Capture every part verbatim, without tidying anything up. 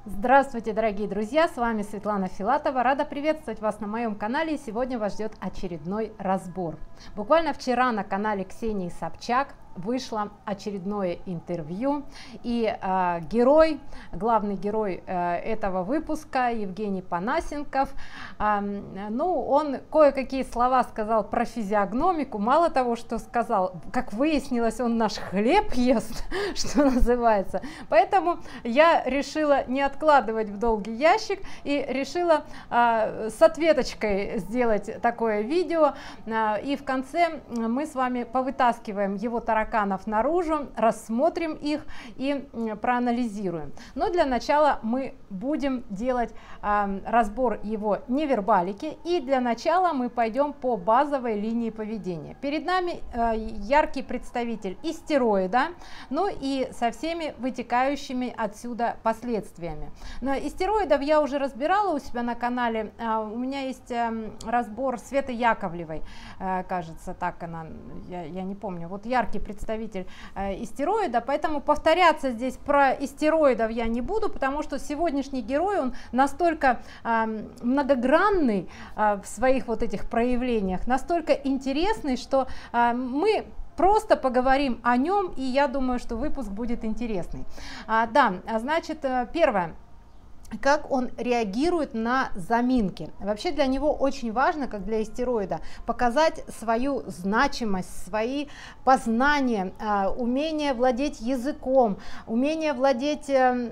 Здравствуйте, дорогие друзья, с вами Светлана Филатова. Рада приветствовать вас на моем канале, и сегодня вас ждет очередной разбор. Буквально вчера на канале Ксении Собчак вышло очередное интервью, и э, герой, главный герой э, этого выпуска, Евгений Панасенков, э, ну, он кое-какие слова сказал про физиогномику. Мало того, что сказал, как выяснилось, он наш хлеб ест, что называется. Поэтому я решила не откладывать в долгий ящик и решила э, с ответочкой сделать такое видео, э, и в конце мы с вами повытаскиваем его тараканов наружу, рассмотрим их и проанализируем. Но для начала мы будем делать э, разбор его невербалики, и для начала мы пойдем по базовой линии поведения. Перед нами э, яркий представитель истероида, ну и со всеми вытекающими отсюда последствиями. Но истероидов я уже разбирала у себя на канале, э, у меня есть э, разбор Светы Яковлевой, э, кажется, так она, я, я не помню, вот яркий представитель представитель э, истероида, поэтому повторяться здесь про истероидов я не буду, потому что сегодняшний герой, он настолько э, многогранный э, в своих вот этих проявлениях, настолько интересный, что э, мы просто поговорим о нем, и я думаю, что выпуск будет интересный. А, да, значит, первое. Как он реагирует на заминки. Вообще для него очень важно, как для истероида, показать свою значимость, свои познания, умение владеть языком, умение владеть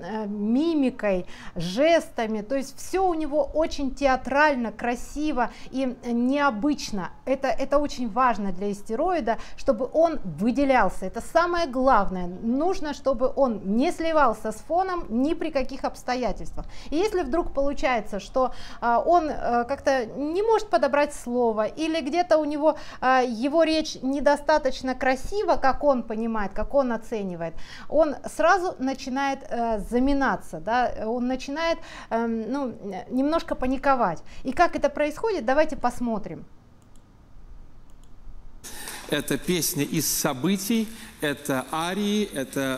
мимикой, жестами. То есть все у него очень театрально, красиво и необычно. Это, это очень важно для истероида, чтобы он выделялся. Это самое главное. Нужно, чтобы он не сливался с фоном ни при каких обстоятельствах. И если вдруг получается, что а, он а, как-то не может подобрать слово, или где-то у него а, его речь недостаточно красива, как он понимает, как он оценивает, он сразу начинает а, заминаться, да, он начинает а, ну, немножко паниковать. И как это происходит, давайте посмотрим. Это песня из событий, это арии, это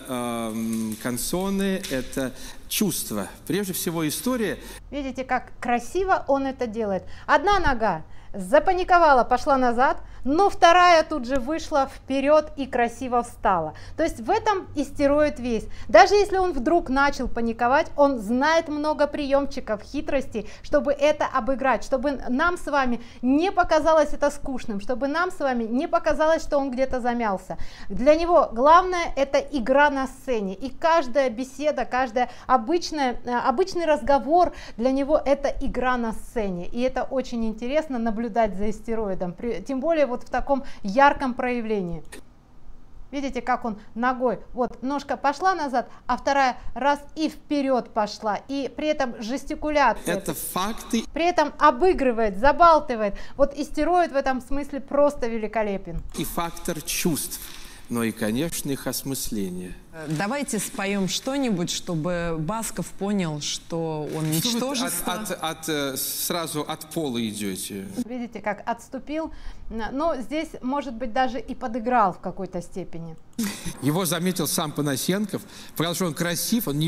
э, канцоны, это чувства. Прежде всего история. Видите, как красиво он это делает. Одна нога запаниковала, пошла назад, но вторая тут же вышла вперед и красиво встала. То есть в этом истероид весь. Даже если он вдруг начал паниковать, он знает много приемчиков, хитростей, чтобы это обыграть, чтобы нам с вами не показалось это скучным, чтобы нам с вами не показалось, что он где-то замялся. Для него главное — это игра на сцене, и каждая беседа, каждая обычная, обычный разговор для него — это игра на сцене, и это очень интересно наблюдать за истероидом, тем более вот в таком ярком проявлении. Видите, как он ногой, вот ножка пошла назад, а вторая раз и вперед пошла, и при этом жестикуляция, это факты, при этом обыгрывает, забалтывает. Вот истероид в этом смысле просто великолепен. И фактор чувств, но и, конечно, их осмысление. Давайте споем что-нибудь, чтобы Басков понял, что он ничтожество. От, от, от, сразу от пола идете. Видите, как отступил, но здесь, может быть, даже и подыграл в какой-то степени. Его заметил сам Панасенков, потому что он красив, он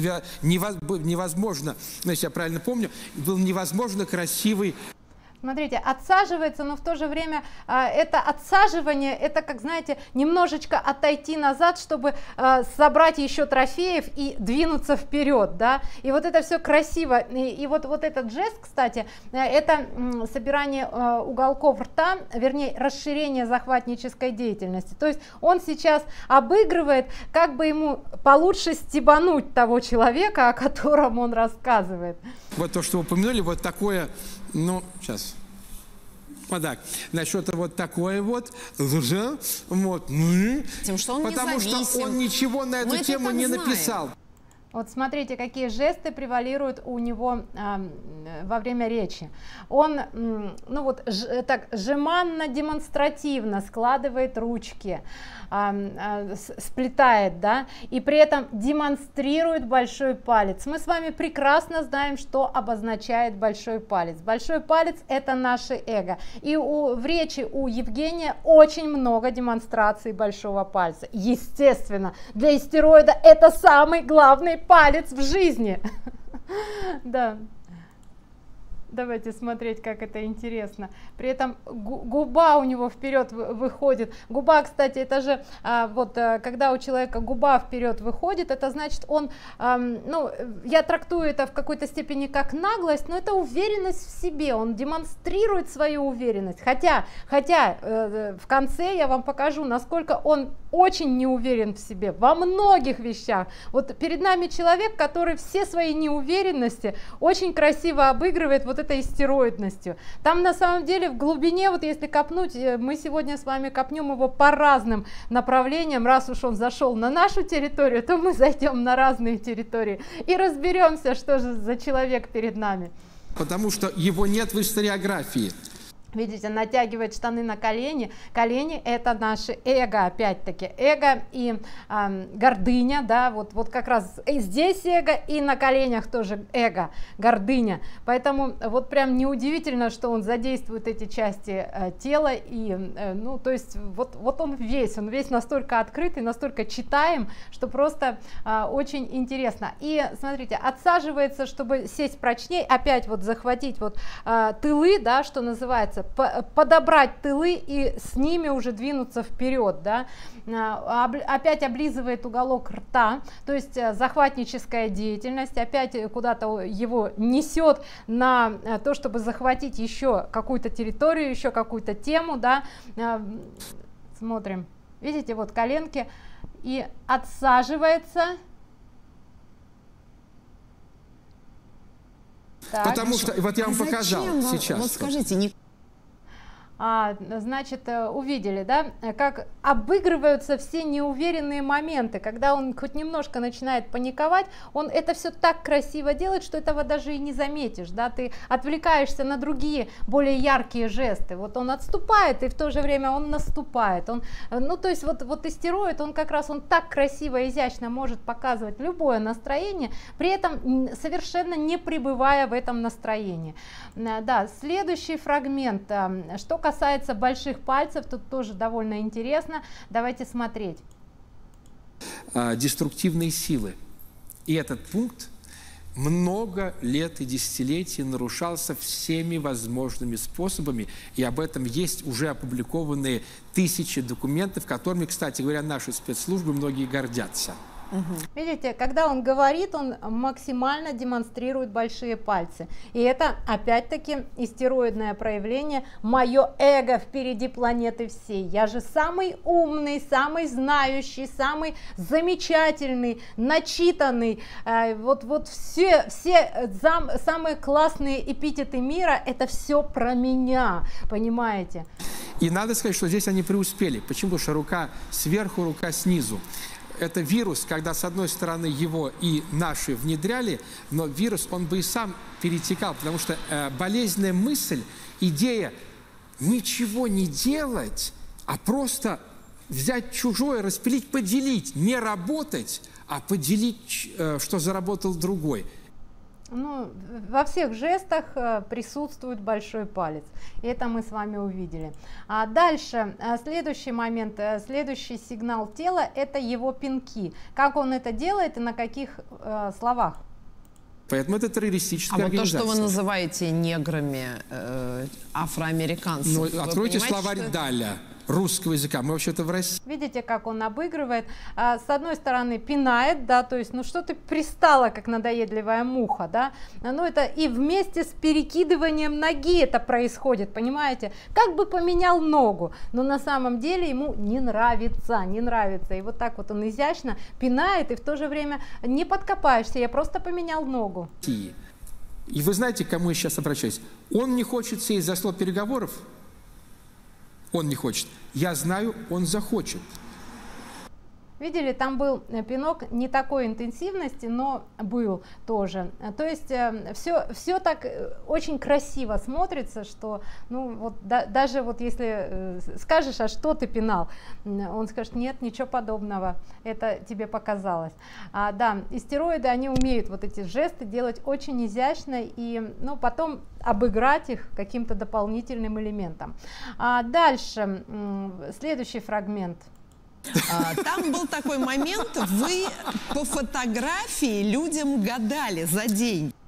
невозможно, если я правильно помню, был невозможно красивый. Смотрите, отсаживается, но в то же время а, это отсаживание, это, как знаете, немножечко отойти назад, чтобы а, собрать еще трофеев и двинуться вперед, да, и вот это все красиво, и, и вот, вот этот жест, кстати, это м, собирание а, уголков рта, вернее, расширение захватнической деятельности, то есть он сейчас обыгрывает, как бы ему получше стебануть того человека, о котором он рассказывает. Вот то, что вы упомянули, вот такое, ну, сейчас, вот так, насчет вот такое вот, вот, тем, что он потому что он ничего на эту Мы тему не знаем. написал. Вот смотрите, какие жесты превалируют у него э, во время речи. Он, э, ну вот, ж, так жеманно-демонстративно складывает ручки, э, э, сплетает, да, и при этом демонстрирует большой палец. Мы с вами прекрасно знаем, что обозначает большой палец. Большой палец — это наше эго. И у, в речи у Евгения очень много демонстраций большого пальца. Естественно, для истероида это самый главный палец в жизни. Да. Давайте смотреть, как это интересно. При этом губа у него вперед выходит. Губа, кстати, это же а, вот а, когда у человека губа вперед выходит, это значит он, а, ну, я трактую это в какой-то степени как наглость, но это уверенность в себе. Он демонстрирует свою уверенность. Хотя, хотя э, в конце я вам покажу, насколько он очень не уверен в себе во многих вещах. Вот перед нами человек, который все свои неуверенности очень красиво обыгрывает вот этой истероидностью. Там на самом деле в глубине, вот если копнуть, мы сегодня с вами копнем его по разным направлениям. Раз уж он зашел на нашу территорию, то мы зайдем на разные территории и разберемся, что же за человек перед нами. Потому что его нет в историографии. Видите, натягивает штаны на колени. Колени – это наше эго, опять-таки. Эго и э, гордыня, да, вот, вот как раз и здесь эго, и на коленях тоже эго, гордыня. Поэтому вот прям неудивительно, что он задействует эти части э, тела. И, э, ну, то есть вот, вот он весь, он весь настолько открытый, настолько читаем, что просто э, очень интересно. И смотрите, отсаживается, чтобы сесть прочнее, опять вот захватить вот э, тылы, да, что называется, подобрать тылы и с ними уже двинуться вперед, да. Опять облизывает уголок рта, то есть захватническая деятельность, опять куда-то его несет на то, чтобы захватить еще какую-то территорию, еще какую-то тему, да. Смотрим, видите, вот коленки, и отсаживается. Так. Потому что, вот я вам а показал сейчас. Вот скажите, не... А, значит, увидели, да, как обыгрываются все неуверенные моменты, когда он хоть немножко начинает паниковать, он это все так красиво делает, что этого даже и не заметишь, да, ты отвлекаешься на другие более яркие жесты, вот он отступает, и в то же время он наступает, он, ну, то есть вот, вот истероид, он как раз, он так красиво и изящно может показывать любое настроение, при этом совершенно не пребывая в этом настроении. Да, следующий фрагмент, что касается больших пальцев, тут тоже довольно интересно. Давайте смотреть. Деструктивные силы. И этот пункт много лет и десятилетий нарушался всеми возможными способами. И об этом есть уже опубликованные тысячи документов, которыми, кстати говоря, наши спецслужбы многие гордятся. Угу. Видите, когда он говорит, он максимально демонстрирует большие пальцы. И это опять-таки истероидное проявление. Мое эго впереди планеты всей. Я же самый умный, самый знающий, самый замечательный, начитанный. Вот, вот все, все зам, самые классные эпитеты мира, это все про меня, понимаете? И надо сказать, что здесь они преуспели. Почему? Потому что рука сверху, рука снизу. Это вирус, когда с одной стороны его и наши внедряли, но вирус, он бы и сам перетекал, потому что э, болезненная мысль, идея ничего не делать, а просто взять чужое, распилить, поделить, не работать, а поделить, э, что заработал другой. Ну, во всех жестах присутствует большой палец. И это мы с вами увидели. А дальше, следующий момент, следующий сигнал тела – это его пинки. Как он это делает и на каких э, словах? Поэтому это террористическая а организация. А вот то, что вы называете неграми, э, афроамериканцев. Ну, откройте словарь что... Даля русского языка. Мы вообще-то в России. Видите, как он обыгрывает? А, с одной стороны пинает, да, то есть, ну что ты пристала, как надоедливая муха, да? Ну это и вместе с перекидыванием ноги это происходит, понимаете? Как бы поменял ногу, но на самом деле ему не нравится, не нравится. И вот так вот он изящно пинает, и в то же время не подкопаешься, я просто поменял ногу. И вы знаете, к кому я сейчас обращаюсь? Он не хочет сесть за стол переговоров. Он не хочет. Я знаю, он захочет. Видели, там был пинок не такой интенсивности, но был тоже. То есть э, все, все так очень красиво смотрится, что, ну, вот да, даже вот если э, скажешь, а что ты пинал, он скажет, нет, ничего подобного, это тебе показалось. А, да, истероиды, они умеют вот эти жесты делать очень изящно и, ну, потом обыграть их каким-то дополнительным элементом. А дальше, следующий фрагмент. Там был такой момент, вы по фотографии людям гадали за день.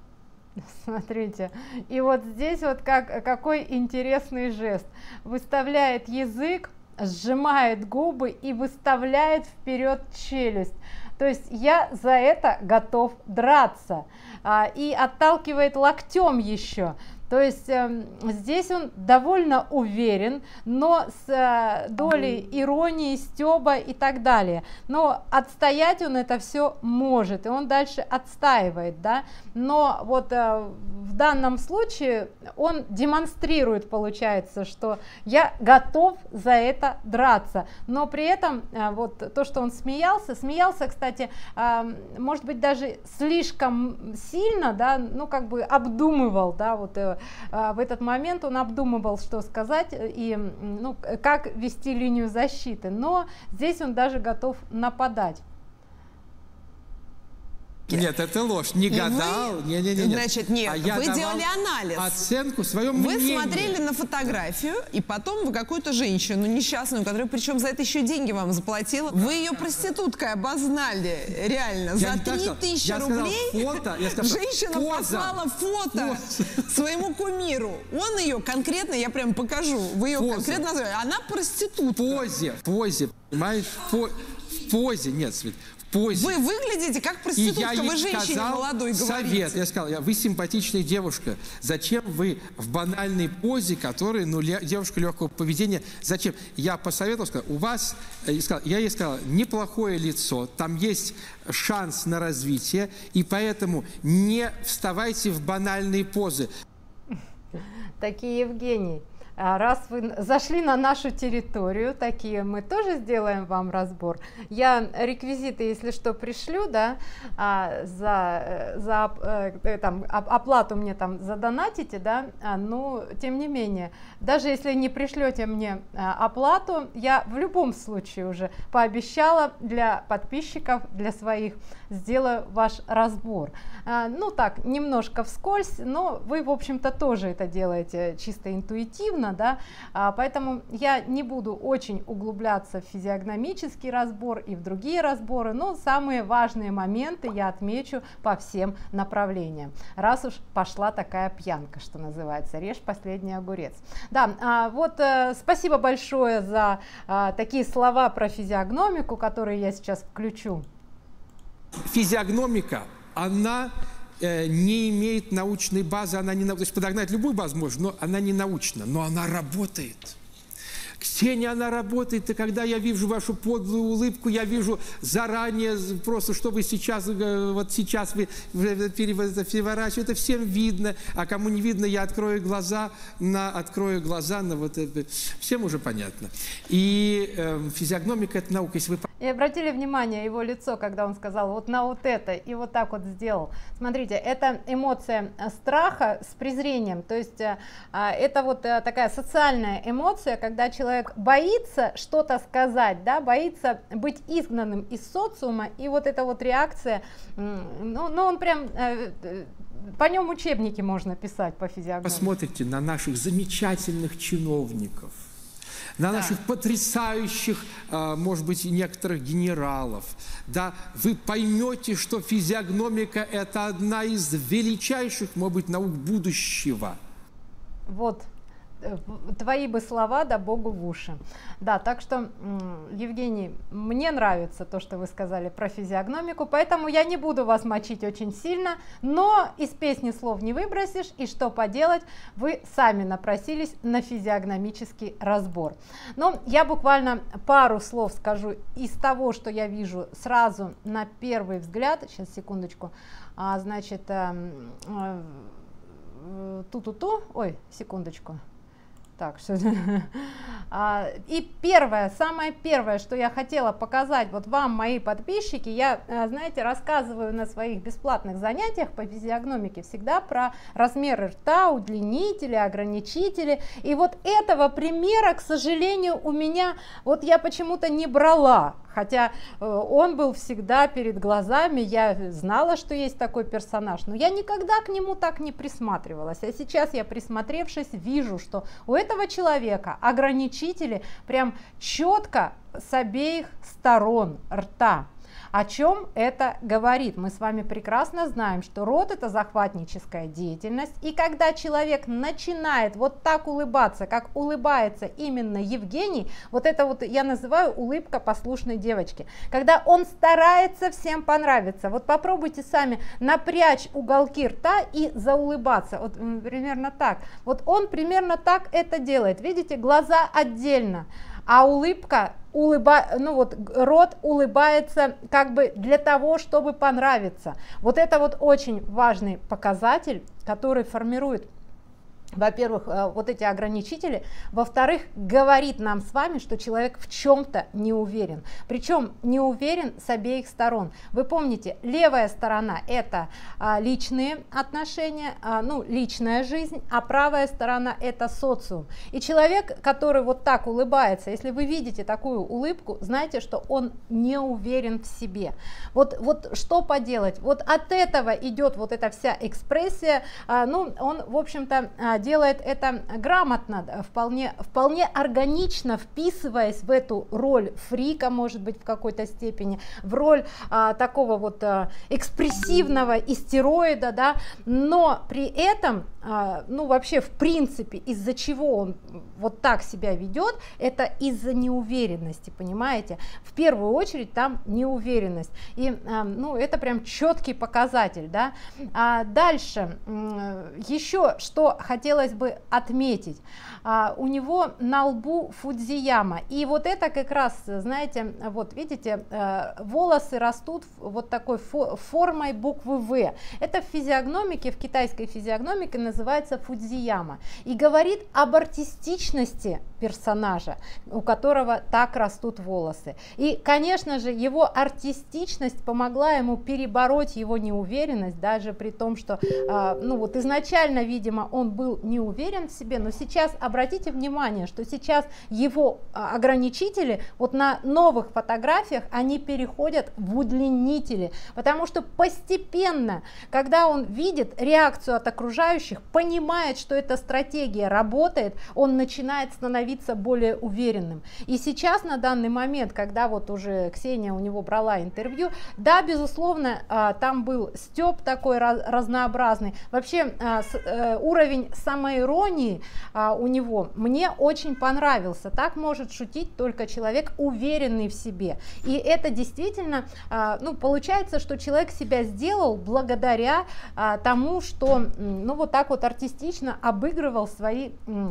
Смотрите, и вот здесь вот как, какой интересный жест. Выставляет язык, сжимает губы и выставляет вперед челюсть. То есть я за это готов драться. А, и отталкивает локтем еще. То есть э, здесь он довольно уверен, но с э, долей иронии, стёба и так далее. Но отстоять он это все может, и он дальше отстаивает, да. Но вот э, в данном случае он демонстрирует, получается, что я готов за это драться. Но при этом э, вот то, что он смеялся, смеялся, кстати, э, может быть даже слишком сильно, да, ну как бы обдумывал, да, вот э, в этот момент он обдумывал, что сказать и ну, как вести линию защиты, но здесь он даже готов нападать. Нет, это ложь. Не гадал. Вы, не, не, не, значит, нет, а я вы делали анализ. Оценку своего Вы мнения. смотрели на фотографию, и потом вы какую-то женщину несчастную, которая причем за это еще деньги вам заплатила, вы ее проституткой обознали, реально, я за три тысячи рублей фото, я сказал, женщина поза. послала фото Поза. своему кумиру. Он ее конкретно, я прям покажу, вы ее Поза. конкретно называете, она проститутка. В позе, в позе, понимаешь, в позе, нет, Свет. Позе. Вы выглядите как проститутка, и я вы женщине молодой говорите. Совет, я сказал, вы симпатичная девушка, зачем вы в банальной позе, которая, ну, девушка легкого поведения, зачем? Я посоветовал, сказал, у вас, я, сказал, я ей сказал, неплохое лицо, там есть шанс на развитие, и поэтому не вставайте в банальные позы. Такие, Евгений. Раз вы зашли на нашу территорию, такие мы тоже сделаем вам разбор. Я реквизиты, если что, пришлю, да, а, за, за э, там, оплату мне там задонатите, да, а, но тем не менее, даже если не пришлете мне а, оплату, я в любом случае уже пообещала для подписчиков, для своих, сделаю ваш разбор. А, ну так, немножко вскользь, но вы, в общем-то, тоже это делаете чисто интуитивно. Да? А, поэтому я не буду очень углубляться в физиогномический разбор и в другие разборы, но самые важные моменты я отмечу по всем направлениям. Раз уж пошла такая пьянка, что называется, режь последний огурец. Да, а, вот э, спасибо большое за э, такие слова про физиогномику, которые я сейчас включу. Физиогномика, она не имеет научной базы, она не, то есть подогнать любую базу можно, но она не научна, но она работает. Ксения, она работает, и когда я вижу вашу подлую улыбку, я вижу заранее просто, что вы сейчас, вот сейчас вы переворачиваете, это всем видно, а кому не видно, я открою глаза на, открою глаза на вот это, всем уже понятно. И э, физиогномика – это наука, если вы... И обратили внимание его лицо, когда он сказал вот на вот это, и вот так вот сделал. Смотрите, это эмоция страха с презрением, то есть э, это вот э, такая социальная эмоция, когда человек боится что-то сказать, да, боится быть изгнанным из социума, и вот эта вот реакция, ну, ну он прям, э, по нем учебники можно писать по физиогномике. Посмотрите на наших замечательных чиновников, на да. наших потрясающих, может быть, некоторых генералов, да, вы поймете, что физиогномика – это одна из величайших, может быть, наук будущего. Вот. Твои бы слова, да Богу в уши. Да, так что, Евгений, мне нравится то, что вы сказали про физиогномику, поэтому я не буду вас мочить очень сильно, но из песни слов не выбросишь, и что поделать, вы сами напросились на физиогномический разбор. Но я буквально пару слов скажу из того, что я вижу сразу на первый взгляд. Сейчас, секундочку. А, значит, ту-ту-ту, ой, секундочку. Так, что... а, и первое, самое первое, что я хотела показать вот вам, мои подписчики, я, знаете, рассказываю на своих бесплатных занятиях по физиогномике всегда про размеры рта, удлинители, ограничители. И вот этого примера, к сожалению, у меня, вот я почему-то не брала. Хотя э, он был всегда перед глазами, я знала, что есть такой персонаж, но я никогда к нему так не присматривалась. А сейчас я, присмотревшись, вижу, что у этого человека ограничители прям четко с обеих сторон рта. О чем это говорит? Мы с вами прекрасно знаем, что рот — это захватническая деятельность, и когда человек начинает вот так улыбаться, как улыбается именно Евгений, вот это вот я называю улыбка послушной девочки, когда он старается всем понравиться. Вот попробуйте сами напрячь уголки рта и заулыбаться, вот примерно так. Вот он примерно так это делает, видите, глаза отдельно. А улыбка, улыба, ну вот рот улыбается как бы для того, чтобы понравиться. Вот это вот очень важный показатель, который формирует, во-первых, вот эти ограничители, во-вторых, говорит нам с вами, что человек в чем-то не уверен, причем не уверен с обеих сторон. Вы помните, левая сторона — это а, личные отношения, а, ну, личная жизнь, а правая сторона — это социум. И человек, который вот так улыбается, если вы видите такую улыбку, знайте, что он не уверен в себе. Вот, вот что поделать? Вот от этого идет вот эта вся экспрессия, а, ну, он, в общем-то, делает это грамотно, вполне, вполне органично вписываясь в эту роль фрика, может быть, в какой-то степени, в роль а, такого вот а, экспрессивного истероида, да, но при этом, а, ну вообще в принципе, из-за чего он вот так себя ведет, это из-за неуверенности, понимаете? В первую очередь там неуверенность, и а, ну это прям четкий показатель, да. А дальше еще что хотел хотелось бы отметить, а, у него на лбу Фудзияма, и вот это как раз, знаете, вот видите, э, волосы растут вот такой фо формой буквы В. Это в физиогномике, в китайской физиогномике называется Фудзияма, и говорит об артистичности персонажа, у которого так растут волосы. И, конечно же, его артистичность помогла ему перебороть его неуверенность, даже при том, что, э, ну вот изначально, видимо, он был не уверен в себе, но сейчас обратите внимание, что сейчас его ограничители вот на новых фотографиях, они переходят в удлинители, потому что постепенно, когда он видит реакцию от окружающих, понимает, что эта стратегия работает, он начинает становиться более уверенным. И сейчас на данный момент, когда вот уже Ксения у него брала интервью, да, безусловно, там был стёб такой разнообразный, вообще уровень самоиронии а, у него мне очень понравился. Так может шутить только человек, уверенный в себе. И это действительно, а, ну, получается, что человек себя сделал благодаря а, тому, что, ну, вот так вот артистично обыгрывал свои,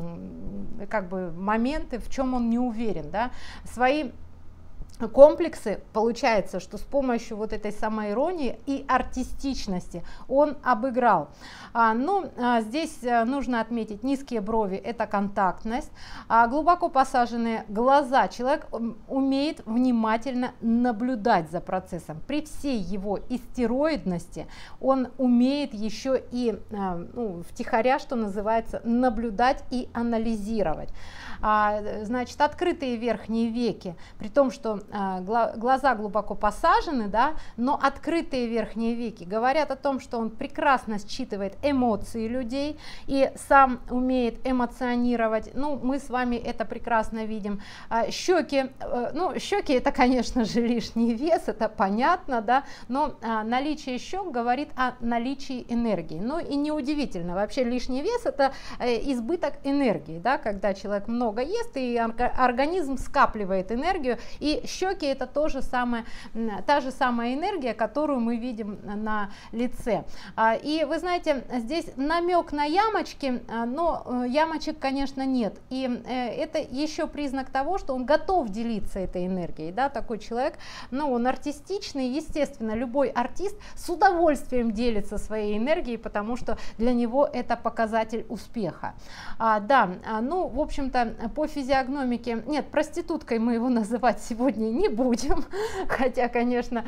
как бы, моменты, в чем он не уверен, да, свои комплексы. Получается, что с помощью вот этой самоиронии и артистичности он обыграл. А, ну, а, здесь нужно отметить низкие брови, это контактность, а, глубоко посаженные глаза. Человек умеет внимательно наблюдать за процессом. При всей его истероидности он умеет еще и а, ну, втихаря, что называется, наблюдать и анализировать. А, значит, открытые верхние веки, при том, что а, гла глаза глубоко посажены, да, но открытые верхние веки говорят о том, что он прекрасно считывает эмоции людей и сам умеет эмоционировать. Ну, мы с вами это прекрасно видим. А, щеки, э, ну, щеки это, конечно же, лишний вес, это понятно, да, но а, наличие щек говорит о наличии энергии. Ну и неудивительно, вообще лишний вес это э, избыток энергии, да, когда человек много много ест, и организм скапливает энергию, и щеки — это то же самое, та же самая энергия, которую мы видим на лице. И вы знаете, здесь намек на ямочки, но ямочек, конечно, нет, и это еще признак того, что он готов делиться этой энергией, да, такой человек, ну, он артистичный, естественно, любой артист с удовольствием делится своей энергией, потому что для него это показатель успеха. А, да, ну, в общем-то, по физиогномике, нет, проституткой мы его называть сегодня не будем, хотя, конечно,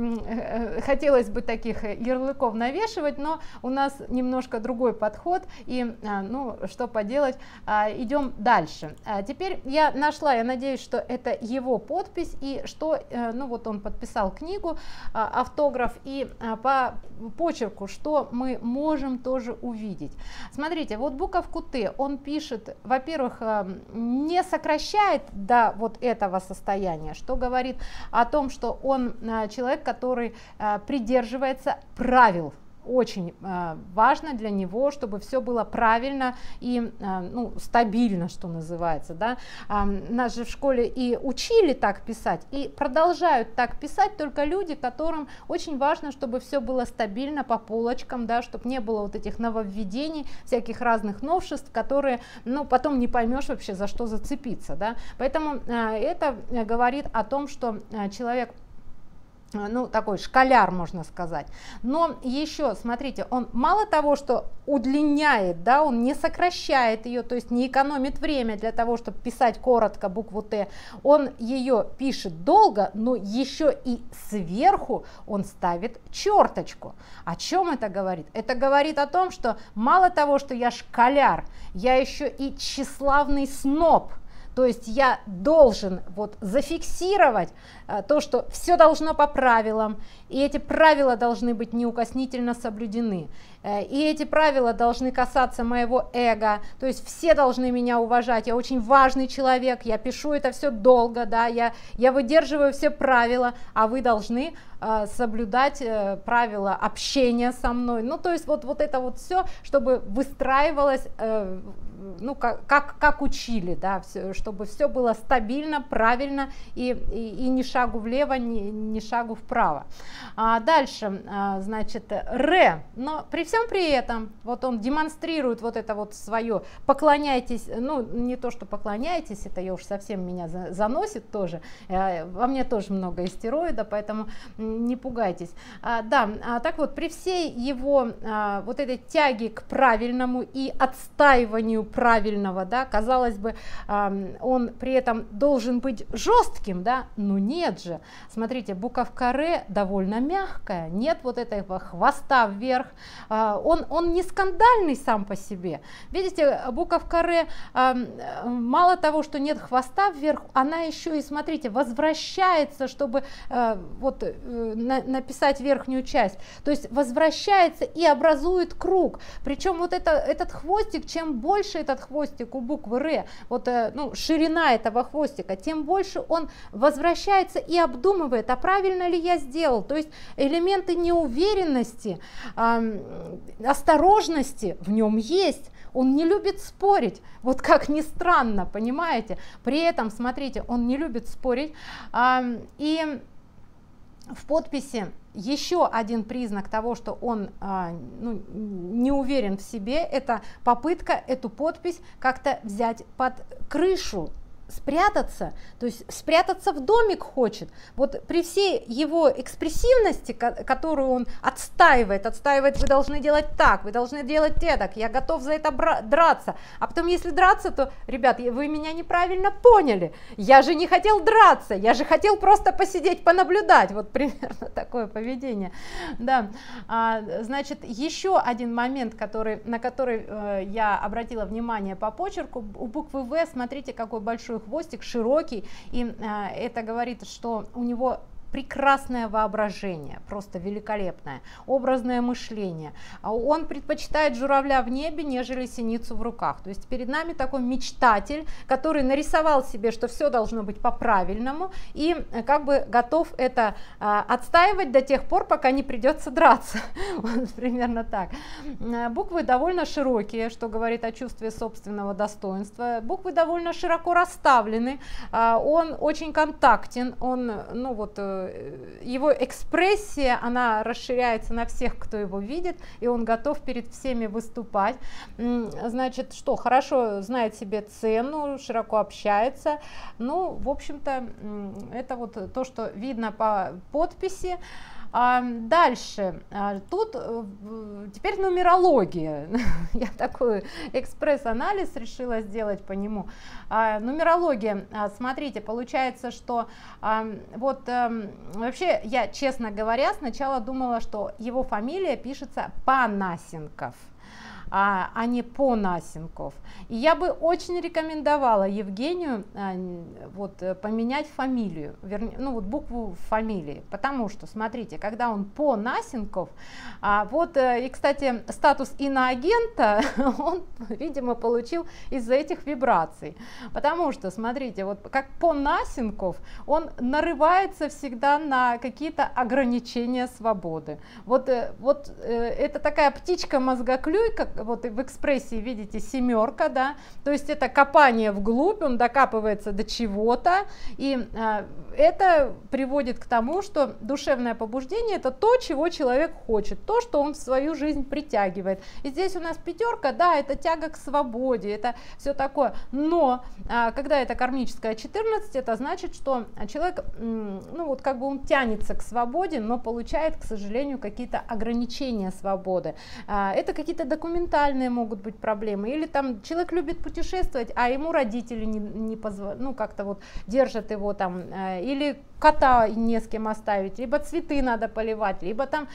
хотелось бы таких ярлыков навешивать, но у нас немножко другой подход, и, ну, что поделать, идем дальше. Теперь я нашла, я надеюсь, что это его подпись, и что, ну, вот он подписал книгу, автограф, и по почерку, что мы можем тоже увидеть. Смотрите, вот буковку Т он пишет, во-первых, не сокращает до вот этого состояния, что что говорит о том, что он человек, который придерживается правил. Очень э, важно для него, чтобы все было правильно и э, ну, стабильно, что называется. Да? Э, нас же в школе и учили так писать, и продолжают так писать только люди, которым очень важно, чтобы все было стабильно по полочкам, да, чтобы не было вот этих нововведений, всяких разных новшеств, которые ну, потом не поймешь вообще, за что зацепиться. Да? Поэтому э, это говорит о том, что э, человек, ну, такой школяр, можно сказать. Но еще, смотрите, он мало того, что удлиняет, да, он не сокращает ее, то есть не экономит время для того, чтобы писать коротко букву Т, он ее пишет долго, но еще и сверху он ставит черточку. О чем это говорит? Это говорит о том, что мало того, что я школяр, я еще и тщеславный сноб. То есть я должен вот зафиксировать а, то, что все должно по правилам, и эти правила должны быть неукоснительно соблюдены. И эти правила должны касаться моего эго, то есть все должны меня уважать, я очень важный человек, я пишу это все долго, да, я, я выдерживаю все правила, а вы должны э, соблюдать э, правила общения со мной. Ну, то есть вот, вот это вот все, чтобы выстраивалось, э, ну, как, как, как учили, да, все, чтобы все было стабильно, правильно и, и, и ни шагу влево, ни, ни шагу вправо. А дальше, а, значит, ре, но при всем при этом, вот он демонстрирует вот это вот свое, поклоняйтесь, ну, не то, что поклоняйтесь, это я уж совсем меня за, заносит тоже, э, во мне тоже много истероида, поэтому не пугайтесь. А, да, а, так вот, при всей его а, вот этой тяге к правильному и отстаиванию правильного, да, казалось бы, а, он при этом должен быть жестким, да, но нет же, смотрите, буковка ре довольно мягкая, нет вот этого хвоста вверх, он, он не скандальный сам по себе. Видите, буковка ре, мало того, что нет хвоста вверх, она еще и, смотрите, возвращается, чтобы вот написать верхнюю часть, то есть возвращается и образует круг, причем вот это, этот хвостик, чем больше этот хвостик у буквы ре, вот ну, ширина этого хвостика, тем больше он возвращается и обдумывает, а правильно ли я сделал, то есть элементы неуверенности, э, осторожности в нем есть, он не любит спорить, вот как ни странно, понимаете, при этом, смотрите, он не любит спорить, э, и в подписи еще один признак того, что он э, ну, не уверен в себе, это попытка эту подпись как-то взять под крышу, спрятаться, то есть спрятаться в домик хочет. Вот при всей его экспрессивности, которую он отстаивает, отстаивает, вы должны делать так, вы должны делать так, я готов за это драться. А потом, если драться, то, ребят, вы меня неправильно поняли, я же не хотел драться, я же хотел просто посидеть, понаблюдать. Вот примерно такое поведение. Да. А, значит, еще один момент, который, на который э, я обратила внимание по почерку, у буквы В, смотрите, какой большой хвостик, широкий, и э, это говорит, что у него прекрасное воображение, просто великолепное, образное мышление. Он предпочитает журавля в небе, нежели синицу в руках. То есть перед нами такой мечтатель, который нарисовал себе, что все должно быть по-правильному, и как бы готов это а, отстаивать до тех пор, пока не придется драться. Вот, примерно так. Буквы довольно широкие, что говорит о чувстве собственного достоинства. Буквы довольно широко расставлены. А, он очень контактен, он, ну вот, его экспрессия, она расширяется на всех, кто его видит, и он готов перед всеми выступать. Значит, что, хорошо знает себе цену, широко общается. Ну, в общем-то, это вот то, что видно по подписи. А дальше, тут теперь нумерология, я такой экспресс-анализ решила сделать по нему. А, нумерология, смотрите, получается, что а, вот а, вообще я, честно говоря, сначала думала, что его фамилия пишется Панасенков. а, а не Понасенков. И я бы очень рекомендовала Евгению а, вот, поменять фамилию, вернее, ну вот букву фамилии, потому что, смотрите, когда он Понасенков, а, вот, и, кстати, статус иноагента он, видимо, получил из-за этих вибраций, потому что, смотрите, вот как Понасенков, он нарывается всегда на какие-то ограничения свободы. Вот, вот это такая птичка-мозгоклюйка, вот в экспрессии видите семерка, да, то есть это копание вглубь, он докапывается до чего-то, и э, это приводит к тому, что душевное побуждение — это то, чего человек хочет, то, что он в свою жизнь притягивает. И здесь у нас пятерка, да, это тяга к свободе, это все такое, но э, когда это кармическая четырнадцать, это значит, что человек, ну вот как бы он тянется к свободе, но получает, к сожалению, какие-то ограничения свободы. Э, это какие-то документальные могут быть проблемы, или там человек любит путешествовать, а ему родители не, не позволяют, ну как-то вот держат его там, э, или кота не с кем оставить, либо цветы надо поливать, либо там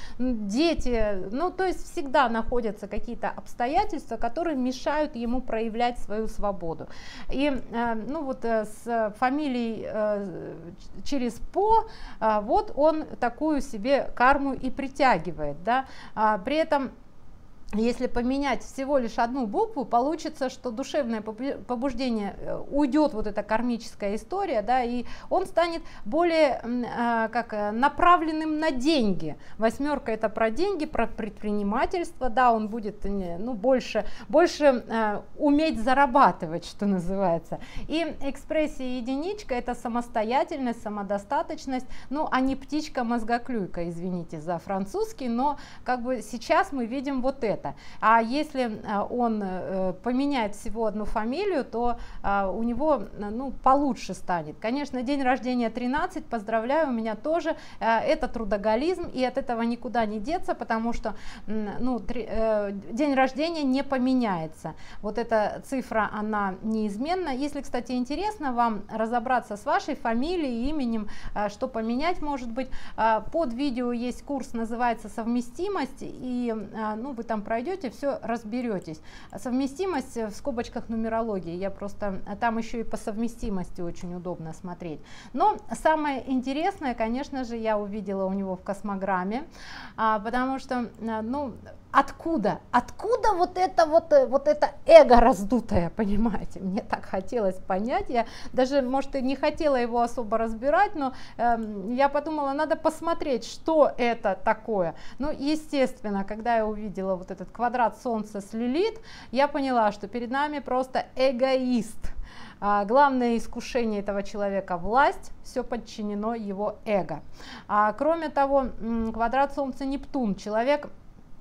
дети, ну то есть всегда находятся какие-то обстоятельства, которые мешают ему проявлять свою свободу. И э, ну вот э, с фамилией э, через По, э, вот он такую себе карму и притягивает, да, а, при этом если поменять всего лишь одну букву, получится, что душевное побуждение уйдет, вот эта кармическая история, да, и он станет более э, как, направленным на деньги. Восьмерка — это про деньги, про предпринимательство, да, он будет ну, больше, больше э, уметь зарабатывать, что называется. И экспрессия единичка — это самостоятельность, самодостаточность, ну, а не птичка-мозгоклюйка, извините за французский, но как бы сейчас мы видим вот это. А если он поменяет всего одну фамилию, то у него ну, получше станет. Конечно, день рождения тринадцать, поздравляю, у меня тоже. Это трудоголизм, и от этого никуда не деться, потому что ну, три, день рождения не поменяется. Вот эта цифра, она неизменна. Если, кстати, интересно вам разобраться с вашей фамилией, именем, что поменять может быть, под видео есть курс, называется «Совместимость», и ну, вы там пройдете, все разберетесь. Совместимость в скобочках нумерологии, я просто, там еще и по совместимости очень удобно смотреть. Но самое интересное, конечно же, я увидела у него в космограмме, а, потому что, ну, откуда, откуда вот это вот, вот это эго раздутое, понимаете, мне так хотелось понять, я даже, может, и не хотела его особо разбирать, но э, я подумала, надо посмотреть, что это такое. Ну, естественно, когда я увидела вот этот квадрат Солнца с Лилит, я поняла, что перед нами просто эгоист. А, главное искушение этого человека — власть, все подчинено его эго. А, кроме того, квадрат Солнца-Нептун, человек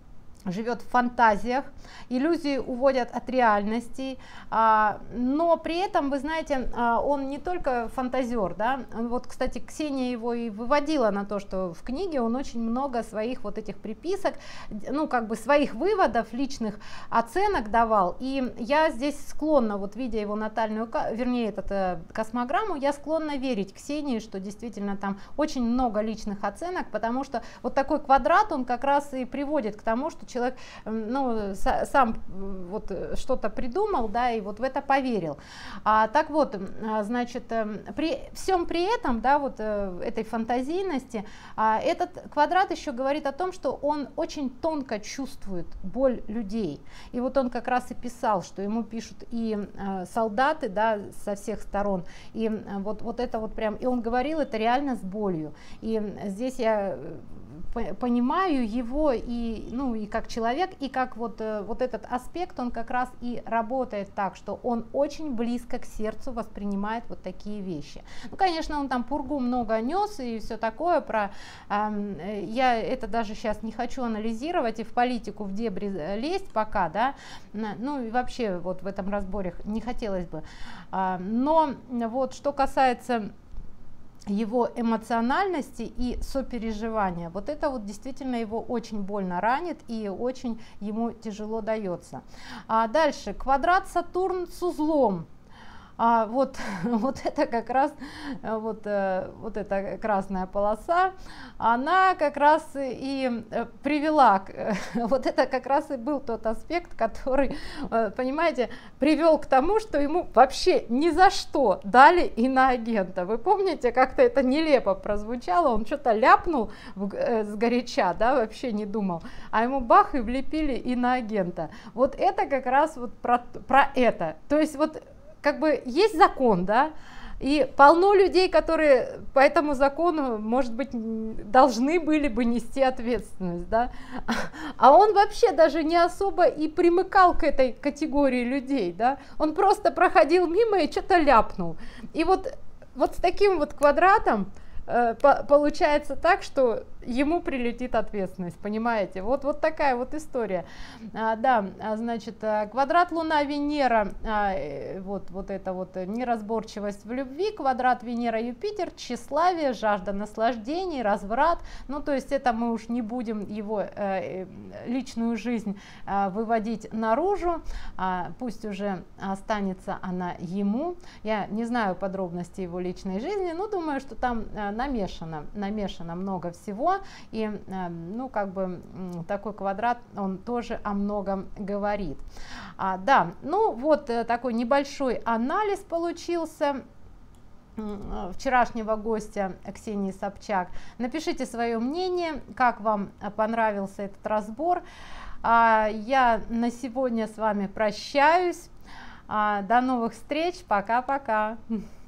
живет в фантазиях, иллюзии уводят от реальности, а, но при этом, вы знаете, а, он не только фантазер, да, вот, кстати, Ксения его и выводила на то, что в книге он очень много своих вот этих приписок, ну, как бы своих выводов, личных оценок давал, и я здесь склонна, вот видя его натальную, вернее, этот, космограмму, я склонна верить Ксении, что действительно там очень много личных оценок, потому что вот такой квадрат, он как раз и приводит к тому, что человек человек ну, сам вот что-то придумал, да, и вот в это поверил. А, так вот, значит, при всем при этом, да, вот этой фантазийности, а, этот квадрат еще говорит о том, что он очень тонко чувствует боль людей. И вот он как раз и писал, что ему пишут и а, солдаты, да, со всех сторон, и вот, вот это вот прям, и он говорил это реально с болью. И здесь я понимаю его и, ну, и как человек, и как вот, вот этот аспект, он как раз и работает так, что он очень близко к сердцу воспринимает вот такие вещи. Ну, конечно, он там пургу много нес и все такое, про, э, я это даже сейчас не хочу анализировать и в политику, в дебри лезть пока, да, ну и вообще вот в этом разборе не хотелось бы. Но вот что касается его эмоциональности и сопереживания, вот это вот действительно его очень больно ранит и очень ему тяжело дается. А дальше квадрат Сатурн с узлом. А вот, вот это как раз, вот, вот эта красная полоса, она как раз и привела, вот это как раз и был тот аспект, который, понимаете, привел к тому, что ему вообще ни за что дали иноагента. Вы помните, как-то это нелепо прозвучало, он что-то ляпнул сгоряча, да, вообще не думал, а ему бах и влепили иноагента. Вот это как раз вот про, про это, то есть вот как бы есть закон, да, и полно людей, которые по этому закону, может быть, должны были бы нести ответственность, да, а он вообще даже не особо и примыкал к этой категории людей, да, он просто проходил мимо и что-то ляпнул. И вот, вот с таким вот квадратом э, по получается так, что ему прилетит ответственность, понимаете? Вот, вот такая вот история. А, да, значит, квадрат Луна-Венера, а, вот, вот это вот неразборчивость в любви, квадрат Венера-Юпитер, тщеславие, жажда наслаждений, разврат. Ну, то есть это мы уж не будем его э, личную жизнь э, выводить наружу, а, пусть уже останется она ему. Я не знаю подробностей его личной жизни, но думаю, что там э, намешано, намешано много всего. И, ну, как бы такой квадрат, он тоже о многом говорит. А, да, ну, вот такой небольшой анализ получился вчерашнего гостя Ксении Собчак. Напишите свое мнение, как вам понравился этот разбор. А, я на сегодня с вами прощаюсь. А, до новых встреч. Пока-пока.